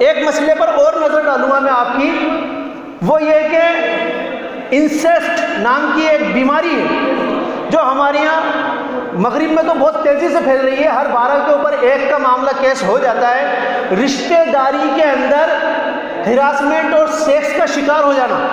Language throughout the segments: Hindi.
एक मसले पर और नजर डालूंगा मैं आपकी, वो ये कि इंसेस्ट नाम की एक बीमारी है जो हमारे यहाँ मगरिब में तो बहुत तेजी से फैल रही है। हर 12 के ऊपर 1 का मामला केस हो जाता है। रिश्तेदारी के अंदर हिरासमेंट और सेक्स का शिकार हो जाना।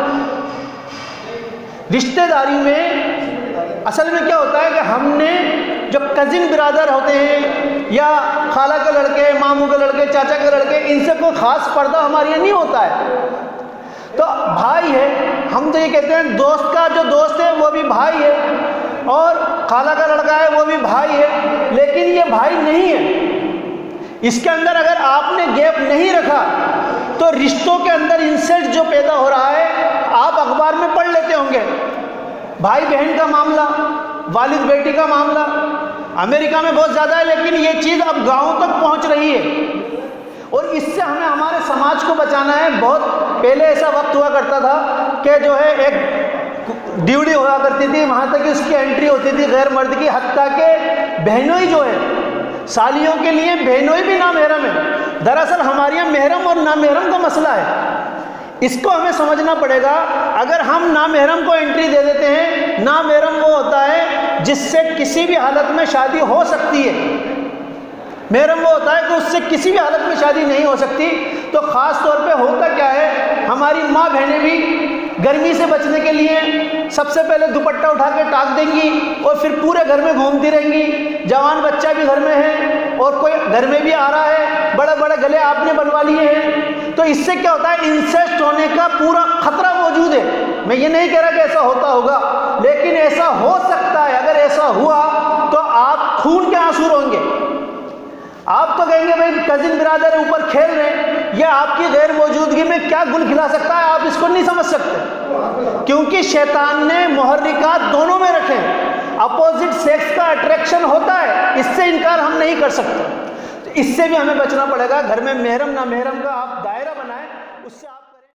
रिश्तेदारी में असल में क्या होता है कि हमने जो कजिन बिरादर होते हैं या खाला के लड़के, मामू के लड़के, चाचा के लड़के, इनसे कोई खास पर्दा हमारे यहाँ नहीं होता है। तो भाई है, हम तो ये कहते हैं दोस्त का जो दोस्त है वो भी भाई है, और खाला का लड़का है वो भी भाई है, लेकिन ये भाई नहीं है। इसके अंदर अगर आपने गैप नहीं रखा तो रिश्तों के अंदर इंसेस्ट जो पैदा हो रहा है, आप अखबार में पढ़ लेते होंगे, भाई बहन का मामला, वालिद बेटी का मामला। अमेरिका में बहुत ज़्यादा है, लेकिन ये चीज़ अब गाँव तक पहुँच रही है, और इससे हमें हमारे समाज को बचाना है। बहुत पहले ऐसा वक्त हुआ करता था कि जो है एक ड्यूटी हुआ करती थी, वहाँ तक उसकी एंट्री होती थी गैर मर्द की, हत्ता के बहनोई जो है, सालियों के लिए बहनोई भी नामहरम है। दरअसल हमारे यहाँ महरम और नामहरम का मसला है, इसको हमें समझना पड़ेगा। अगर हम नामहरम को एंट्री दे देते हैं, नामहरम वो होता है जिससे किसी भी हालत में शादी हो सकती है, महरम वो होता है कि उससे किसी भी हालत में शादी नहीं हो सकती। तो ख़ास तौर पे होता क्या है, हमारी माँ बहनें भी गर्मी से बचने के लिए सबसे पहले दुपट्टा उठा के टाक देंगी और फिर पूरे घर में घूमती रहेंगी। जवान बच्चा भी घर में है और कोई घर में भी आ रहा है, बड़े बड़े गले आपने बनवा लिए हैं। तो इससे क्या होता है, इंसेस्ट होने का पूरा खतरा मौजूद है। मैं ये नहीं कह रहा कि ऐसा होता होगा, लेकिन ऐसा हो सकता है। अगर ऐसा हुआ तो आप खून के आंसू रोएंगे। आप तो कहेंगे भाई कजिन बिरादर ऊपर खेल रहे हैं, ये आपकी गैर मौजूदगी में क्या गुल खिला सकता है, आप इसको नहीं समझ सकते, क्योंकि शैतान ने मुहर्रिकात दोनों में रखे हैं। अपोजिट सेक्स का अट्रैक्शन होता है, इससे इनकार हम नहीं कर सकते। तो इससे भी हमें बचना पड़ेगा। घर में महरम ना महरम का आप दायरा बनाएं, उससे